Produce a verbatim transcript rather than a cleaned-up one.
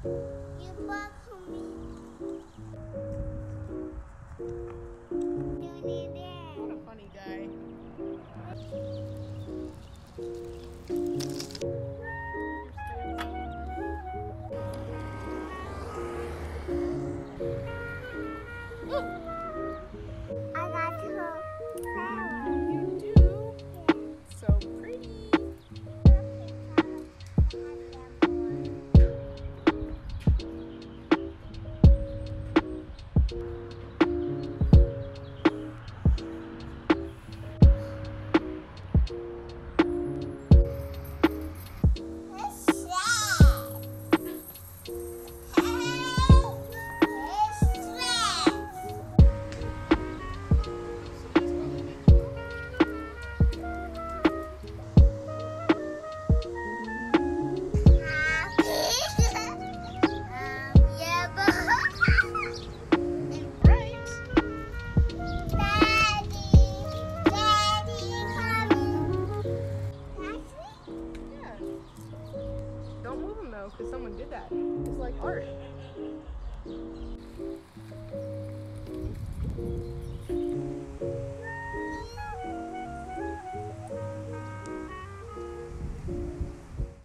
You bought for me. You need it. What a funny guy. I got her flower. You do? So pretty. Don't move them though, because someone did that. It's like art.